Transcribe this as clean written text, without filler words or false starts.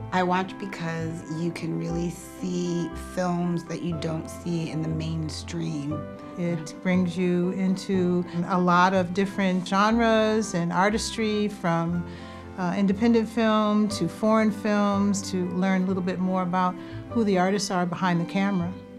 I watch because you can really see films that you don't see in the mainstream. It brings you into a lot of different genres and artistry, from independent film to foreign films, to learn a little bit more about who the artists are behind the camera.